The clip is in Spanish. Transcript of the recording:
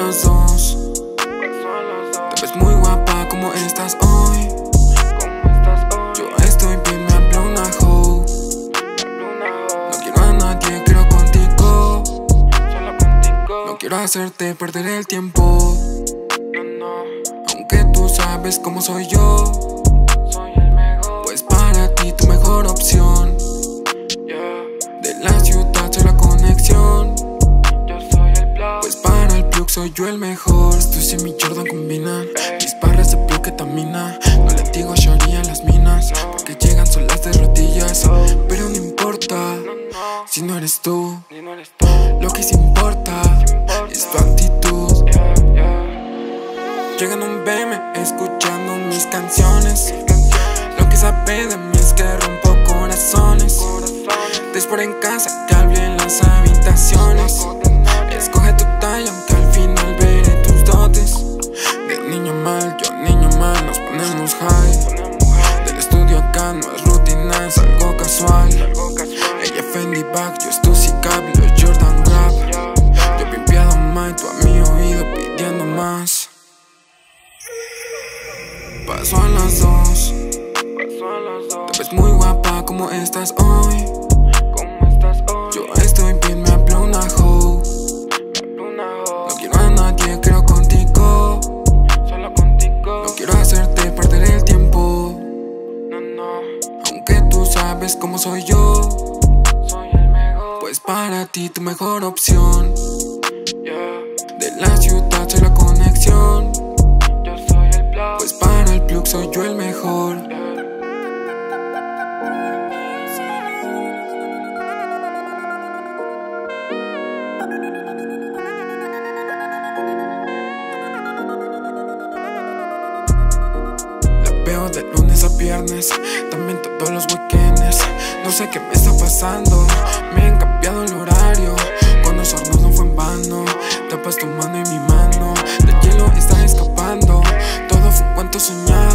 las dos. Te ves muy guapa, ¿cómo estás hoy? Yo estoy bien, me habló una hoe. No quiero a nadie, quiero contigo. No quiero hacerte perder el tiempo. Aunque tú sabes cómo soy yo, pues para ti tu mejor opción. De la ciudad soy la conexión, pues para el plug soy yo el mejor. Estoy en mi Jordan combinan, mis barras de plug ketamina. No le digo shorty a las minas, porque llegan solas de rodillas. Pero no importa, si no eres tú, lo que sí importa es tu actitud. Llega en un BM escuchando mis canciones. Lo que sabe de mí es que rompo corazones. Te espero en casa, te hablé en las habitaciones. Escoge tu talla, aunque al final veré tus dotes. De niño mal, yo niño mal, nos ponemos high. Del estudio acá no es rutina, es algo casual. Ella Fendi Bag, yo Stussy Cap, los Jordan Rap. Yo pimpeado mal, tú a mi oído pidiendo más. Paso a las dos. Te ves muy guapa, ¿cómo estás hoy? Yo estoy bien, me habló una hoe. No quiero a nadie, quiero contigo. No quiero hacerte perder el tiempo. Aunque tú sabes cómo soy yo, pues para ti tu mejor opción. De la ciudad soy la conexión, pues para el plug soy yo el mejor. La veo de lunes a viernes, también todos los weekends. No sé qué me está pasando, me han cambiado el horario. Con los hornos no fue en vano, tapas tu mano y mi mano. Del hielo está escapando, todo fue un cuento soñado.